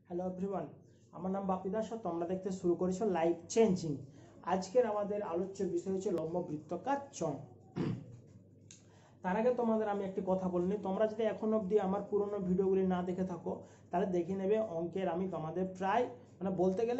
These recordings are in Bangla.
হ্যালো এভরিওয়ান, আমার নাম বাপি দাস আর তোমরা দেখতে শুরু করেছো লাইফ চেঞ্জিং। আজকের আমাদের আলোচ্য বিষয় হচ্ছে লম্ব বৃত্তাকার চং। তার আগে তোমাদের আমি একটি কথা বলিনি, তোমরা যদি এখন অবধি আমার পুরনো ভিডিওগুলি না দেখে থাকো তাহলে দেখে নেবে। অঙ্কের আমি তোমাদের প্রায় বলতে গেলে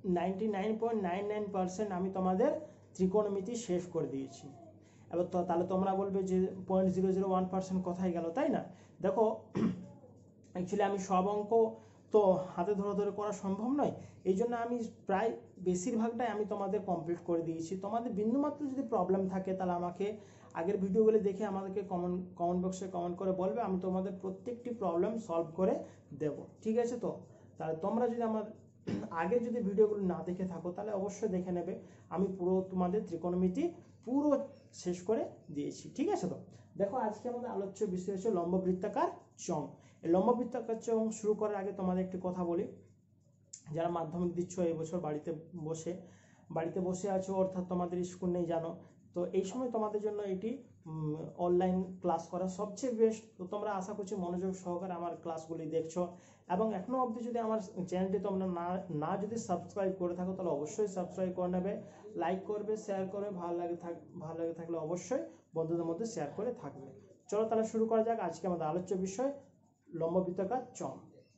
99.99% আমি তোমাদের ত্রিকোণমিতি শেষ করে দিয়েছি। এবার তো তাহলে তোমরা বলবে যে 0.001% কোথায় গেল, তাই না? দেখো, অ্যাকচুয়ালি আমি সব অঙ্ক তো হাতে ধরে ধরে করা সম্ভব নয়, এই জন্য আমি প্রায় বেশিরভাগটাই আমি তোমাদের কমপ্লিট করে দিয়েছি। তোমাদের বিন্দুমাত্র যদি প্রবলেম থাকে তাহলে আমাকে আগের ভিডিওগুলো দেখে আমাদেরকে কমেন্ট বক্সে কমেন্ট করে বলবে, আমি তোমাদের প্রত্যেকটি প্রবলেম সলভ করে দেব, ঠিক আছে? তো তাহলে তোমরা যদি আমার আগে যদি ভিডিওগুলো না দেখে থাকো তাহলে অবশ্যই দেখে নেবে। আমি পুরো তোমাদের ত্রিকোণমিতি পুরো শেষ করে দিয়েছি, ঠিক আছে? তো দেখো, আজকে আমাদের আলোচ্য বিষয় হচ্ছে লম্ব বৃত্তাকার চং। এই লম্ব বৃত্তাকার চং শুরু করার আগে তোমাদের একটি কথা বলি। যারা মাধ্যমিক দিচ্ছ এই বছর বাড়িতে বসে আছো, অর্থাৎ তোমাদের স্কুল নেই, জানো তো এই সময় তোমাদের জন্য এটি অনলাইন ক্লাস করা সবচেয়ে বেস্ট। তো তোমরা আশা করছি মনোযোগ সহকারে আমার ক্লাসগুলি দেখছো, এবং এখনও অবধি যদি আমার চ্যানেলটি তোমরা না যদি সাবস্ক্রাইব করে থাকো তাহলে অবশ্যই সাবস্ক্রাইব করে নেবে, লাইক করবে, শেয়ার করবে, ভালো লাগে থাকলে অবশ্যই বন্ধুদের মধ্যে শেয়ার করে থাকবে। চলো তাহলে শুরু করা যাক। আজকে আমাদের আলোচ্য বিষয় লম্ব বৃত্তাকার চং।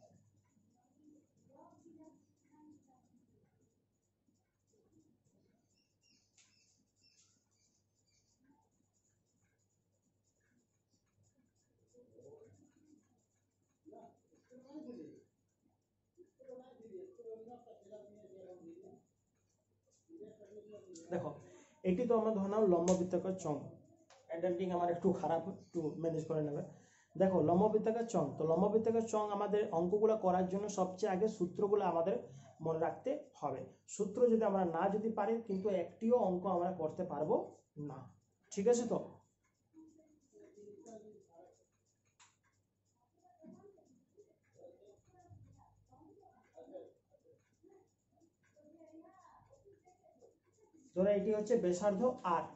দেখো, এটি তো আমরা ধরলাম লম্ব বৃত্তাকার চং। হ্যান্ডরাইটিং আমার একটু খারাপ, একটু ম্যানেজ করে নেবে। দেখো, লম্ব বৃত্তাকার চং, তো লম্ব বৃত্তাকার চং আমাদের অঙ্কগুলো করার জন্য সবচেয়ে আগে সূত্রগুলো আমাদের মনে রাখতে হবে। সূত্র যদি আমরা না পারি কিন্তু একটিও অঙ্ক আমরা করতে পারবো না, ঠিক আছে? তো ধরো এটি হচ্ছে ব্যাসার্ধ আর,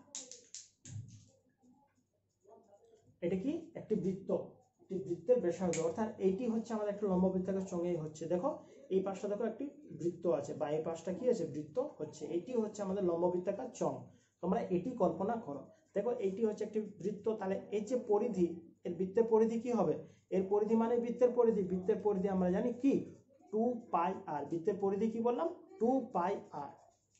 এটা কি একটি বৃত্ত, একটি বৃত্তের ব্যাসার্ধ, অর্থাৎ এইটি হচ্ছে আমাদের একটা লম্ব বৃত্তাকার চঙ্গেই হচ্ছে। দেখো এই পাশটা দেখো একটি বৃত্ত আছে, বা এই পাশটা কি আছে, বৃত্ত হচ্ছে, এটি হচ্ছে আমাদের লম্ব বৃত্তাকার চং। তোমরা এটি কল্পনা করো। দেখো এইটি হচ্ছে একটি বৃত্ত, তাহলে এই যে পরিধি, এর বৃত্তের পরিধি কি হবে? এর পরিধি মানে বৃত্তের পরিধি, বৃত্তের পরিধি আমরা জানি কি 2πr। বৃত্তের পরিধি কি বললাম? 2πr।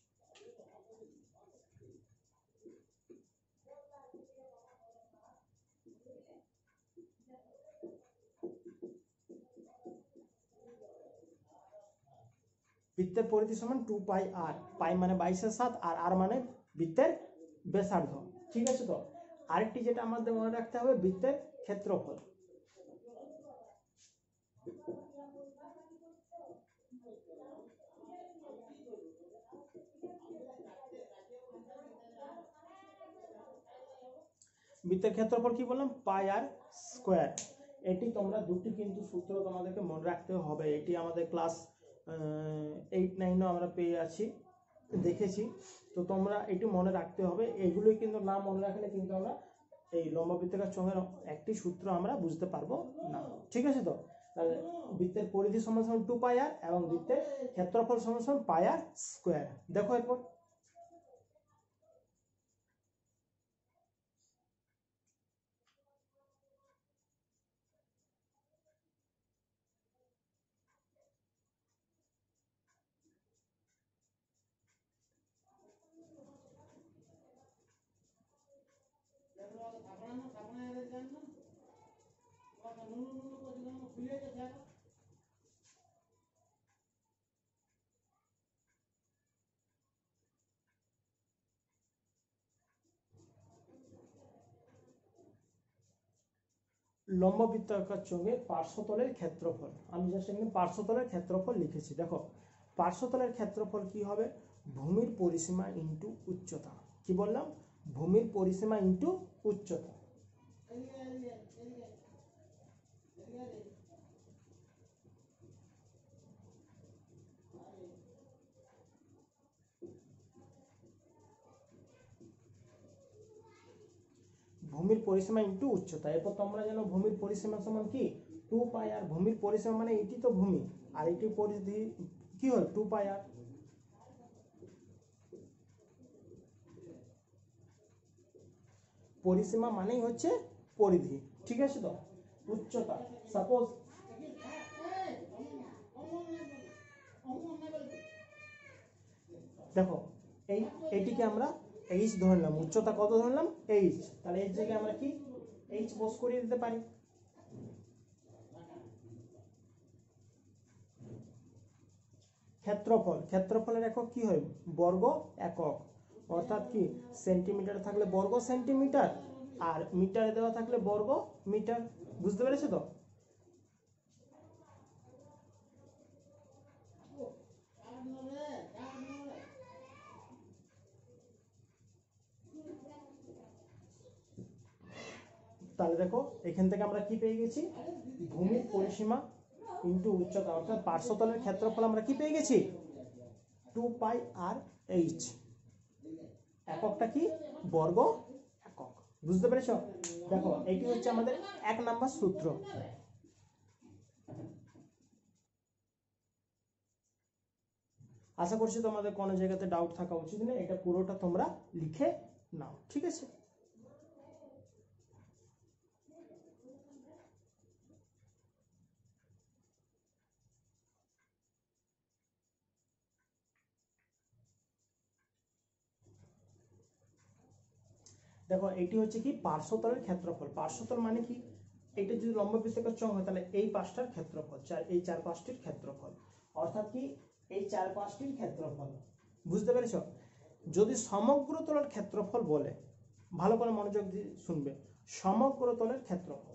বৃত্তের পরিধি সমান 2πr। পাই মানে 22/7, আর আর মানে বৃত্তের ব্যাসার্ধ, ঠিক আছে? তো আরেকটি যেটা আমাদের মনে রাখতে হবে, বৃত্তের ক্ষেত্রফল। বৃত্তের ক্ষেত্রফল কি বললাম? πr²। এটি তোমরা দুটি কিন্তু সূত্র তোমাদেরকে মনে রাখতে হবে। এটি আমাদের ক্লাস 8-9 আমরা পেয়ে আছি, দেখেছি। তো তোমরা এটি মনে রাখতে হবে। এগুলোই কিন্তু না মনে রাখলে কিন্তু আমরা এই লম্ব বৃত্তাকার চঙের একটি সূত্র আমরা বুঝতে পারবো না, ঠিক আছে? তো তাহলে বৃত্তের পরিধি সমান সমান 2πr এবং বৃত্তের ক্ষেত্রফল সমান সমান πr²। দেখো এরপর লম্ব বৃত্তাকার চোঙের পার্শ্বতলের ক্ষেত্রফল, আমি জাস্ট এখানে পার্শ্বতলের ক্ষেত্রফল লিখেছি। দেখো, পার্শ্বতলের ক্ষেত্রফল কি হবে? ভূমির পরিসীমা ইন্টু উচ্চতা। কি বললাম? ভূমির পরিসীমা ইন্টু উচ্চতা। ভূমির পরিসীমা ইন্টু উচ্চতা। এরপর তোমরা জানো ভূমির পরিসীমা সমান কি টু পাই আর, ভূমির পরিসীমা মানে এটি তো ভূমি, আর এটি পরিধি কি হয় টু পাই আর। পরিসীমা মানেই হচ্ছে পরিধি, ঠিক আছে তো। উচ্চতা, সাপোজ দেখো এইটিকে আমরা এইচ ধরলাম, উচ্চতা কত ধরলাম এইচ, তাহলে এর জায়গায় আমরা কি এইচ বস করিয়ে দিতে পারি। ক্ষেত্রফল, ক্ষেত্রফলের একক কি হয় বর্গ একক, অর্থাৎ কি সেন্টিমিটার থাকলে বর্গ সেন্টিমিটার, আর মিটারে দেওয়া থাকলে বর্গ মিটার। বুঝতে পেরেছো তো। তাহলে দেখো এখান থেকে আমরা কি পেয়ে গেছি, ভূমির পরিসীমা ইন্টু উচ্চতা, অর্থাৎ পার্শ্বতলের ক্ষেত্রফল আমরা কি পেয়ে গেছি টু পাই আর এইচ, এককটা কি বর্গ একক। বুঝতে পেরেছো। দেখো এটি হচ্ছে আমাদের 1 নাম্বার সূত্র। আশা করছি তোমাদের কোনো জায়গাতে ডাউট থাকা উচিত নেই, এটা পুরোটা তোমরা লিখে নাও, ঠিক আছে। দেখো এটি হচ্ছে কি পার্শ্বতলের ক্ষেত্রফল। পার্শ্বতল মানে কি, এটা যদি লম্ব বৃত্তাকার চোঙ হয় তাহলে এই পাশটার ক্ষেত্রফল, এই চার পাঁচটির ক্ষেত্রফল, অর্থাৎ কি এই চার পাঁচটির ক্ষেত্রফল। বুঝতে পেরেছ। যদি সমগ্র তলের ক্ষেত্রফল বলে, ভালো করে মনোযোগ দিয়ে শুনবে, সমগ্র তলের ক্ষেত্রফল,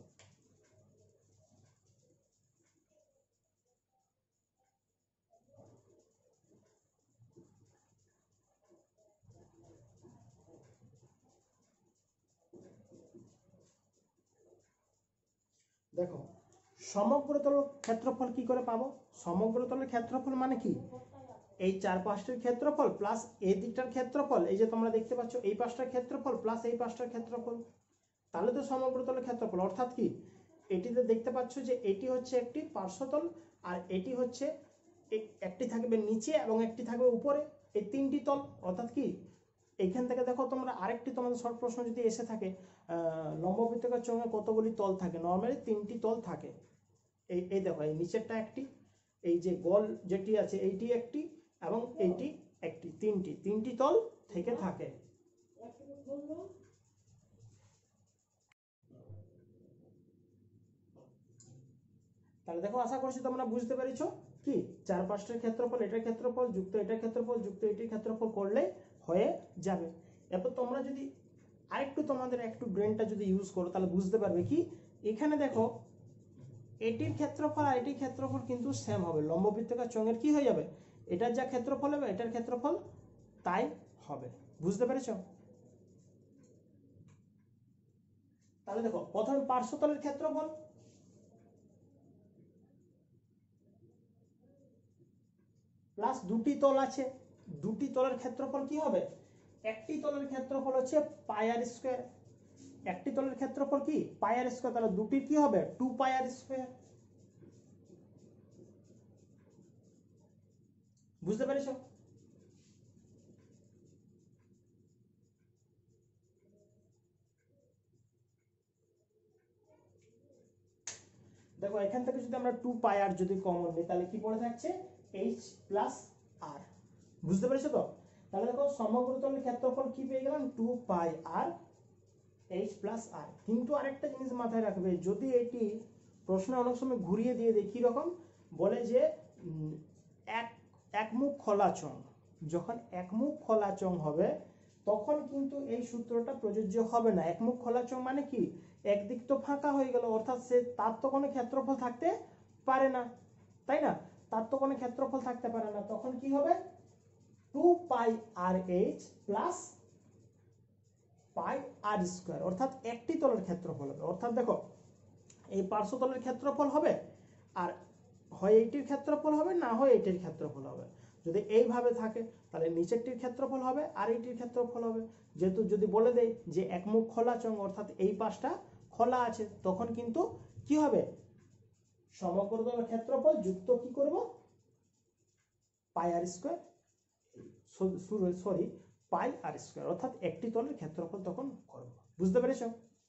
দেখো সমগ্র তলের ক্ষেত্রফল কি করে পাবো, সমগ্র তলের ক্ষেত্রফল মানে কি এই চার পাঁচটির ক্ষেত্রফল প্লাস এই দিকটার ক্ষেত্রফল, এই যে তোমরা দেখতে পাচ্ছ এই পাশটার ক্ষেত্রফল প্লাস এই পাশটার ক্ষেত্রফল, তাহলে তো সমগ্র তলের ক্ষেত্রফল। অর্থাৎ কি এটিতে দেখতে পাচ্ছ যে এটি হচ্ছে একটি পার্শ্বতল, আর এটি হচ্ছে একটি থাকবে নিচে এবং একটি থাকবে উপরে, এই তিনটি তল। অর্থাৎ কি এইখান থেকে দেখো তোমরা আরেকটি তোমাদের শর্ট প্রশ্ন যদি এসে থাকে লম্ব বৃত্তাকার চোঙে কতগুলি তল থাকে, নর্মালি তিনটি তল থাকে। এই দেখো এই নিচেরটা একটি, এই যে গোল যেটি আছে এইটি একটি, এবং এইটি একটি, তিনটি তল থেকে থাকে। তাহলে দেখো আশা করছি তোমরা বুঝতে পেরেছো কি চার পাঁচটার ক্ষেত্রফল, এটার ক্ষেত্রফল যুক্ত এটার ক্ষেত্রফল যুক্ত এটির ক্ষেত্রফল করলে হয়ে যাবে। এরপর তোমরা যদি আরেকটু তোমাদের একটু ব্রেনটা যদি ইউজ করো তাহলে বুঝতে পারবে কি এখানে দেখো এটির ক্ষেত্রফল আর এটির ক্ষেত্রফল কিন্তু সেম হবে। লম্ব বৃত্তাকার চোঙের কি হয়ে যাবে, এটার যা ক্ষেত্রফল হবে এটার ক্ষেত্রফল তাই হবে। বুঝতে পেরেছো। তাহলে দেখো প্রথমে পার্শ্বতলের ক্ষেত্রফল, প্লাস দুটি তল আছে, দুটি তলের ক্ষেত্রফল কি হবে, একটি তলের ক্ষেত্রফল হচ্ছে পাই আর স্কয়ার, একটি তলের ক্ষেত্রফল কি পাই আর স্কয়ার, তাহলে দুটির কি হবে টু পাই আর স্কয়ার। বুঝতে পেরেছো। দেখো এখান থেকে যদি আমরা টু পাই আর যদি কমন নিই তাহলে কি পড়ে থাকছে এইচ প্লাস আর। বুঝতে পেরেছো তো। তাহলে দেখো সমগ্র তলের ক্ষেত্রফল কি পেয়ে গেলাম two pi R H plus R. কিন্তু আরেকটা জিনিস মাথায় রাখবে, যদি এটি প্রশ্নে অনেক সময় ঘুরিয়ে দিয়ে দেয়, কিরকম বলে যে একমুখ খোলা চোঙ, যখন একমুখ খোলা চোঙ হবে তখন কিন্তু এই সূত্রটা প্রযোজ্য হবে না। একমুখ খোলা চোঙ মানে কি একদিক তো ফাঁকা হয়ে গেল, অর্থাৎ সে তার তো কোনো ক্ষেত্রফল থাকতে পারে না, তাই না, তার তো কোনো ক্ষেত্রফল থাকতে পারে না। তখন কি হবে two pi R H plus pi R square, অর্থাৎ একটি তলের ক্ষেত্রফল হবে। অর্থাৎ দেখো এই পার্শ্বতলের ক্ষেত্রফল হবে, আর হয় এইটির ক্ষেত্রফল হবে না হয় এইটির ক্ষেত্রফল হবে। যদি এইভাবে থাকে তাহলে নিচেরটির ক্ষেত্রফল হবে আর এইটির ক্ষেত্রফল হবে। যেহেতু যদি বলে দেয় যে একমুখ খোলা চোঙ, অর্থাৎ এই পাশটা খোলা আছে, তখন কিন্তু কি হবে সমগ্র তলের ক্ষেত্রফল যুক্ত কি করব pi R square, sorry pi R square, অর্থাৎ একটি তলের ক্ষেত্রফল তখন করব। বুঝতে পেরেছো?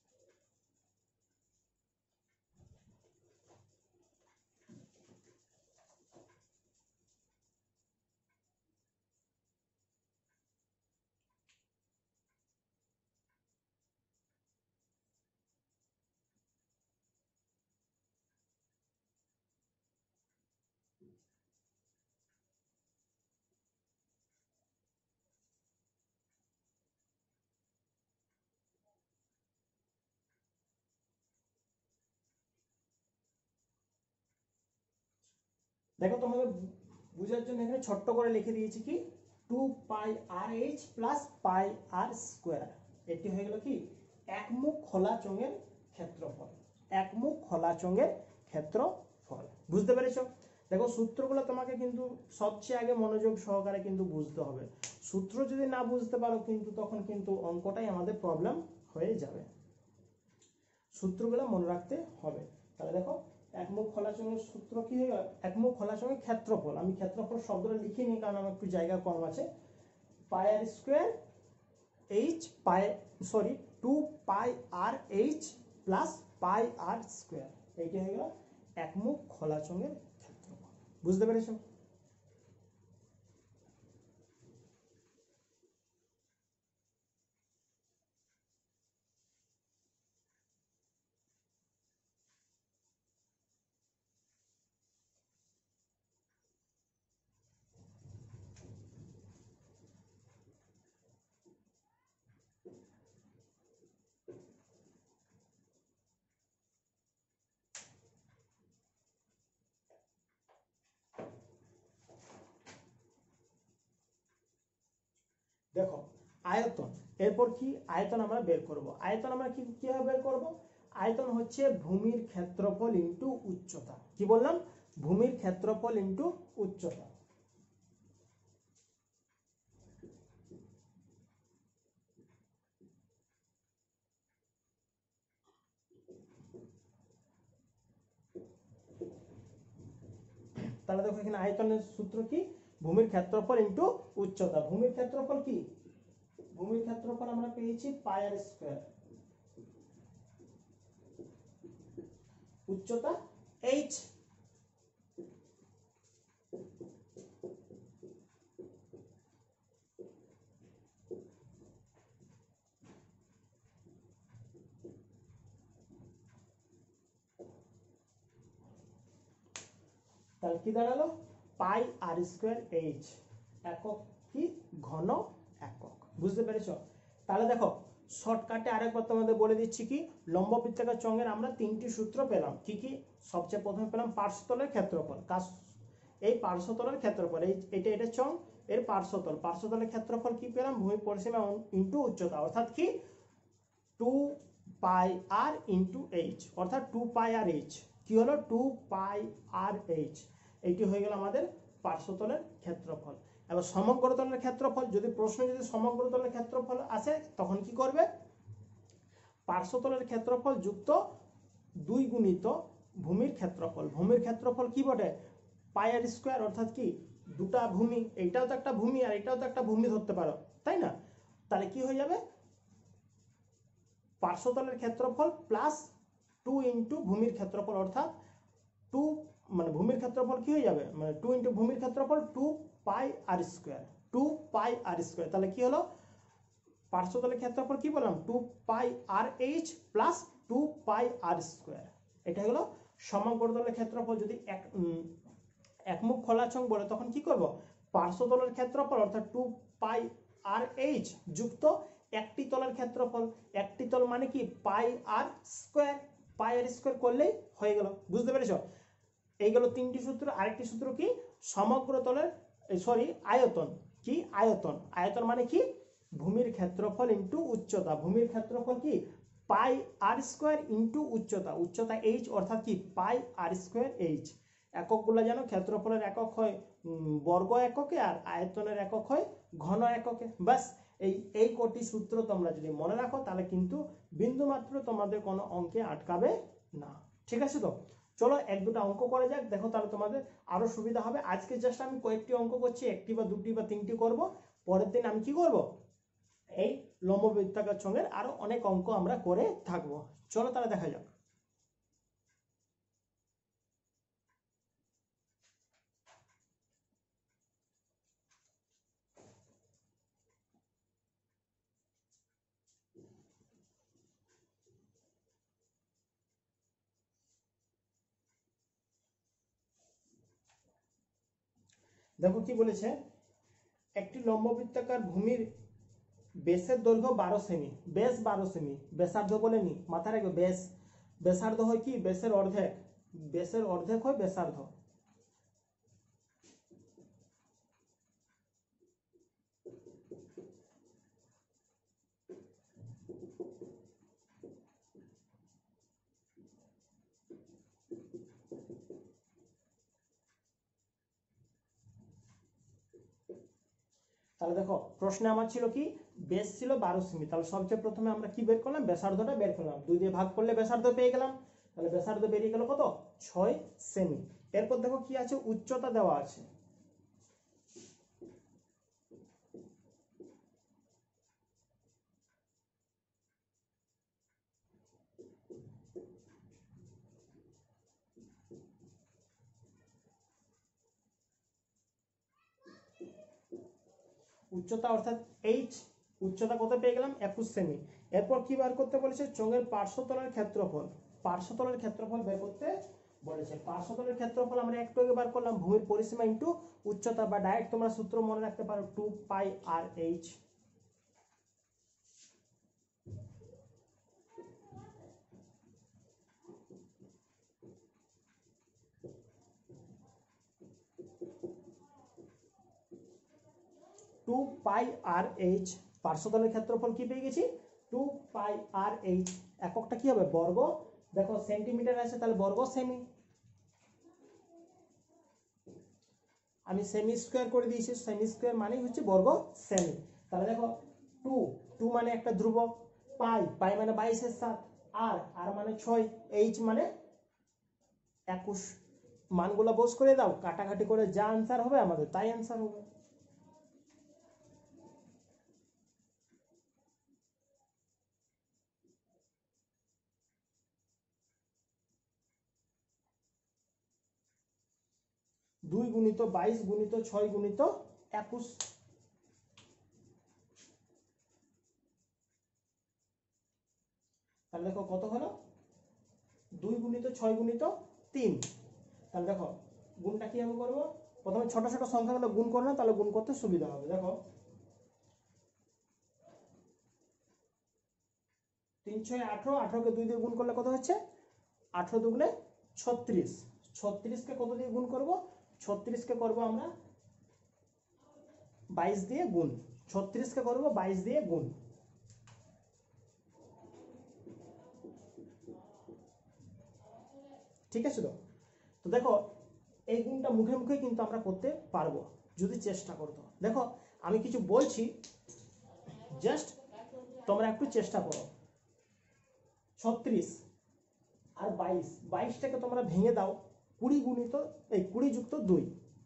দেখো তোমাদের বুঝার জন্য এখানে ছোট্ট করে লিখে দিয়েছি কি 2 pi R H plus pi R square. এটি হয়ে গেল কি একমুখ খোলা চোঙের ক্ষেত্রফল, একমুখ খোলা চোঙের ক্ষেত্রফল। বুঝতে পেরেছো? দেখো সূত্রগুলো তোমাকে কিন্তু সবচেয়ে আগে মনোযোগ সহকারে কিন্তু বুঝতে হবে। সূত্র যদি না বুঝতে পারো কিন্তু তখন কিন্তু অঙ্কটাই আমাদের প্রবলেম হয়ে যাবে। সূত্রগুলো মনে রাখতে হবে। তাহলে দেখো একমুখ খোলা চোঙের সূত্র কি হয়ে গেল, একমুখ খোলা চোঙের ক্ষেত্রফল। আমি ক্ষেত্রফল শব্দটা লিখিনি কারণ আমার একটু জায়গা কম আছে। Pi R square H pi, sorry 2 pi R H plus pi R square, এইটা হয়ে গেল একমুখ খোলা চোঙের ক্ষেত্রফল। বুঝতে পেরেছো? দেখো আয়তন, এরপর কি আয়তন আমরা বের করব। আয়তন আমরা কিভাবে বের করব? আয়তন হচ্ছে ভূমির ক্ষেত্রফল ইনটু উচ্চতা। কি বললাম? ভূমির ক্ষেত্রফল ইনটু উচ্চতা। তাহলে দেখো এখানে আয়তনের সূত্র কি ভূমির ক্ষেত্রফল ইনটু উচ্চতা। ভূমির ক্ষেত্রফল কি? ভূমির ক্ষেত্রফল আমরা পেয়েছি পাই আর স্কোয়ার, উচ্চতা এইচ। তাহলে কি দাঁড়ালো? Pi R square H. একক কি? ঘন একক। বুঝতে পেরেছো? তাহলে দেখো শর্টকাটে আরেকবার তোমাদের বলে দিচ্ছি কি লম্ব বৃত্তাকার চোঙের আমরা তিনটি সূত্র পেলাম। কি কি? সবচেয়ে প্রথমে পেলাম পার্শ্বতলের ক্ষেত্রফল। এই পার্শ্বতলের ক্ষেত্রফল, এটা চোঙ, এর পার্শ্বতল, পার্শ্বতলের ক্ষেত্রফল কি পেলাম? ভূমি পরিসীমা ইনটু উচ্চতা, অর্থাৎ কি 2 পাই আর ইনটু এইচ, অর্থাৎ 2 পাই আর এইচ। কি হলো? 2 পাই আর এইচ। এইটি হয়ে গেল আমাদের পার্শ্বতলের ক্ষেত্রফল। এবার সমগ্র তলের ক্ষেত্রফল, যদি প্রশ্ন যদি সমগ্র তলের ক্ষেত্রফল আসে তখন কি করবে? পার্শ্বতলের ক্ষেত্রফল যুক্ত 2 গুণিত ভূমির ক্ষেত্রফল। ভূমির ক্ষেত্রফল কি বটে? পাই আর স্কোয়ার, অর্থাৎ কি দুটা ভূমি, এইটাও তো একটা ভূমি আর এটাও তো একটা ভূমি ধরতে পারো, তাই না? তাহলে কি হয়ে যাবে? পার্শ্বতলের ক্ষেত্রফল প্লাস 2 ইন্টু ভূমির ক্ষেত্রফল, অর্থাৎ 2 মানে ভূমির ক্ষেত্রফল কি হয়ে যাবে? মানে 2 ইন্টু ভূমির ক্ষেত্রফল 2 pi R square, 2 pi R square. তাহলে কি হলো? পার্শ্বতলের ক্ষেত্রফল কি বললাম? 2 pi R H plus 2 pi R square. এটা হলো সমগ্র তলের ক্ষেত্রফল। যদি একমুখ খোলা চোঙ বলে তখন কি করব? পার্শ্বতলের ক্ষেত্রফল অর্থাৎ 2 পাই আর এইচ যুক্ত একটি তলের ক্ষেত্রফল। একটি তল মানে কি পাই আর স্কোয়ার, পাই আর স্কোয়ার করলেই হয়ে গেল। বুঝতে পেরেছো? এই গেল তিনটি সূত্র। আরেকটি সূত্র কি সমগ্র তলের, সরি আয়তন। কি আয়তন? আয়তন মানে কি ভূমির ক্ষেত্রফল ইনটু উচ্চতা। ভূমির ক্ষেত্রফল কি পাই আর স্কোয়ার ইনটু উচ্চতা, উচ্চতা এইচ, অর্থাৎ কি পাই আর স্কোয়ার এইচ। এককগুলো যেন ক্ষেত্রফলের একক হয় বর্গ এককে আর আয়তনের একক হয় ঘন এককে। ব্যাস এই কটি সূত্র তোমরা যদি মনে রাখো তাহলে কিন্তু বিন্দুমাত্র তোমাদের কোনো অঙ্কে আটকাবে না। ঠিক আছে? তো চলো এক দুটো অঙ্ক করে যাক, দেখো তাহলে তোমাদের আরো সুবিধা হবে। আজকে জাস্ট আমি কয়েকটি অঙ্ক করছি, একটি বা দুটি বা তিনটি করব, পরের দিন আমি কি করব, এই লম্ব বৃত্তাকার চোঙের আরো অনেক অঙ্ক আমরা করে থাকবো। চলো তাহলে দেখা যাক। দেখো কি বলেছে, একটি লম্ববৃত্তাকার ভূমির বেসের দৈর্ঘ্য 12 সেমি, বেস 12 সেমি, ব্যাসার্ধ বলেনি, মাথায় রাখবে বেস, ব্যাসার্ধ হয় কি বেসের অর্ধেক, বেসের অর্ধেক হয় ব্যাসার্ধ। তাহলে দেখো প্রশ্নে আমার ছিল কি, বেস ছিল 12 সেমি, তাহলে সবচেয়ে প্রথমে আমরা কি বের করলাম, ব্যাসার্ধটা বের করলাম, 2 দিয়ে ভাগ করলে ব্যাসার্ধ পেয়ে গেলাম, তাহলে ব্যাসার্ধ বেরিয়ে গেল কত, 6 সেমি। এরপর দেখো কি আছে, উচ্চতা দেওয়া আছে, উচ্চতা অর্থাৎ এইচ, উচ্চতা কত পেয়ে গেলাম, 21 সেমি। এরপর কি বার করতে বলেছে, চোঙের পার্শ্বতলের ক্ষেত্রফল, পার্শ্বতলের ক্ষেত্রফল বের করতে বলেছে। পার্শ্বতলের ক্ষেত্রফল আমরা একটু আগে বার করলাম, ভূমির পরিসীমা ইন্টু উচ্চতা, বা ডাইরেক্ট তোমরা সূত্র মনে রাখতে পারো 2 pi R H. Two pi R H, পার্শ্বতলের ক্ষেত্রফল কি পেয়ে গেছি, 2 পাই আর এইচ। এককটা কি হবে, বর্গ, দেখো সেন্টিমিটার আছে তাহলে বর্গ সেমি, আমি সেমি স্কোয়ার করে দিয়েছি, সেমি স্কোয়ার মানে হচ্ছে বর্গ সেমি। তাহলে দেখো 2, 2 মানে একটা ধ্রুবক, পাই, পাই মানে 22/7, আর আর মানে 6, এইচ মানে 21। মানগুলো বোঝ করে দাও, কাটাকাটি করে যা আনসার হবে আমাদের তাই আনসার হবে। দুই গুণিত 22 গুণিত 6 গুণিত 21, তাহলে দেখো কত হলো, 2 গুণিত 6 গুণিত 3। তাহলে দেখো গুণটা কিভাবে করবো, প্রথমে ছোট ছোট সংখ্যাগুলো গুণ করো না, তাহলে গুণ করতে সুবিধা হবে। দেখো 3 6 18, 18কে 2 দিয়ে গুণ করলে কত হচ্ছে, 18 দুগুণে 36, 36কে কত দিয়ে গুণ করব, 36কে করব আমরা 22 দিয়ে গুণ, 36কে করব 22 দিয়ে গুণ। ঠিক আছে, তো তো দেখো এই গুণটা মুখে মুখে কিন্তু আমরা করতে পারবো যদি চেষ্টা করতো। দেখো আমি কিছু বলছি, জাস্ট তোমরা একটু চেষ্টা করো। 36 আর 22, 22টাকে তোমরা ভেঙে দাও, 20 গুণিত এই 20 যুক্ত 2,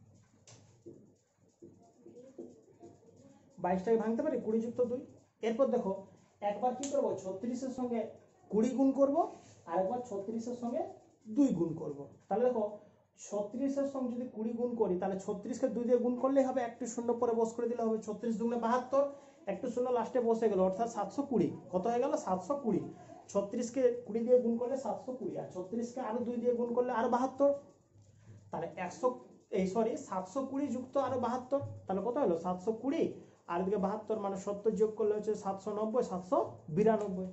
22টাকে ভাঙতে পারি 20 যুক্ত 2। এরপর দেখো একবার কি করবো, 36-এর সঙ্গে 20 গুণ করব, আর একবার 36-এর সঙ্গে 2 গুণ করব। তাহলে দেখো 36-এর সঙ্গে যদি 20 গুণ করি, তাহলে 36কে 2 দিয়ে গুণ করলেই হবে, একটু শূন্য পরে বস করে দিলে হবে, 36 দুগুণে 72, একটু শূন্য লাস্টে বসে গেল, অর্থাৎ 720। কত হয়ে গেল, 720। 36কে 20 দিয়ে গুণ করলে 720, আর 36কে আরো 2 দিয়ে গুণ করলে আরো 72, তাহলে 720 যুক্ত আরো 72, তাহলে কত হলো 720, আর এদিকে 72 মানে 70 যোগ করলে হচ্ছে 790, 792,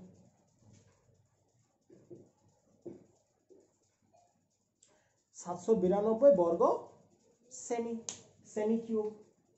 792 বর্গ সেমি, সেমি কিউব,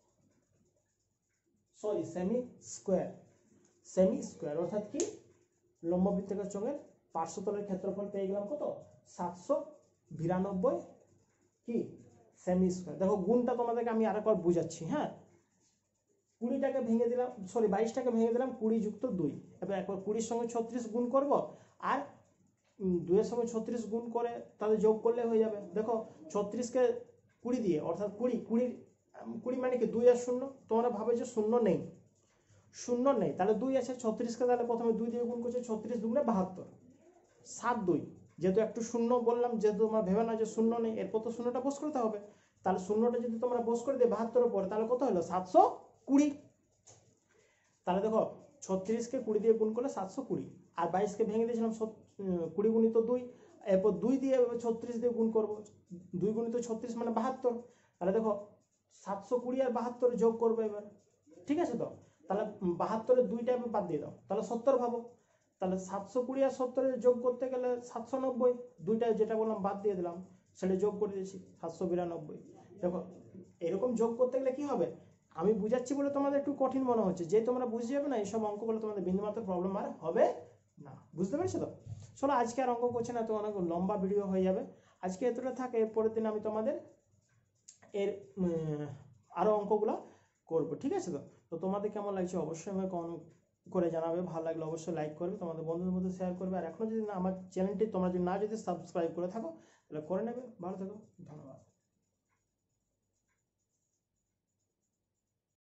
সরি সেমি স্কোয়ার, সেমি স্কোয়ার অর্থাৎ কি, লম্ববৃত্তাকার চোঙের পার্শ্বতলের ক্ষেত্রফল পেয়ে গেলাম কত, 792 কি সেমি স্কোয়ার। দেখো গুণটা তোমাদেরকে আমি আরেকবার বুঝাচ্ছি, হ্যাঁ 20টাকে ভেঙে দিলাম, সরি 22টাকে ভেঙে দিলাম, 20 যুক্ত 2, এবার একবার 20-র সঙ্গে 36 গুণ করব, আর 2-এর সঙ্গে 36 গুণ করে তাদের যোগ করলে হয়ে যাবে। দেখো 36কে 20 দিয়ে, অর্থাৎ 20 মানে কি 2 আর 0, তোমরা ভাবে যে শূন্য নেই, শূন্য নেই, তাহলে 2 আছে। 36কে তাহলে প্রথমে 2 দিয়ে গুণ করছে, 36 দুগুণে 72, 7-2, যেহেতু একটু শূন্য বললাম, যেহেতু তোমরা ভেবে না যে শূন্য নেই, এরপর তো শূন্যটা বস করতে হবে, তাহলে শূন্যটা যদি তোমরা বস করে দিয়ে 72 পরে, তাহলে কত হলো 720। তাহলে দেখো 36কে 20 দিয়ে গুণ করলে 720, আর 22কে ভেঙে দিয়েছিলাম 20 গুণিত 2, এরপর 2 দিয়ে 36 দিয়ে গুণ করবো, 2 গুণিত 36 মানে 72। তাহলে দেখো 720 আর 72 যোগ করবো এবার, ঠিক আছে তো। তাহলে 72-এর 2টা বাদ দিয়ে দাও, তাহলে 70 ভাবো। তাহলে 720 আর 70 যোগ করতে গেলে 790, 2টা যেটা বললাম বাদ দিয়ে দিলাম, সেটা যোগ করে দিয়েছি 792। দেখো এরকম যোগ করতে গেলে কি হবে, আমি বুঝাচ্ছি বলে তোমাদের একটু কঠিন মনে হচ্ছে, যে তোমরা বুঝে যাবে না এইসব অঙ্কগুলো, তোমাদের বিন্দুমাত্র প্রবলেম আর হবে না, বুঝতে পেরেছো তো। চলো আজকে আর অঙ্ক করছি না, তো অনেক লম্বা ভিডিও হয়ে যাবে, আজকে এতটা থাকে, এর পরের দিন আমি তোমাদের এর আরও অঙ্কগুলো করবো, ঠিক আছে তো। তো তোমাদের কেমন লাগছে অবশ্যই আমাকে কমেন্ট করে জানাবে, ভালো লাগলে অবশ্যই লাইক করবে, তোমাদের বন্ধুদের মধ্যে শেয়ার করবে, আর এখনো যদি না আমার চ্যানেলটি তোমরা যদি সাবস্ক্রাইব করে থাকো তাহলে করে নেবে। ভালো থেকো, ধন্যবাদ।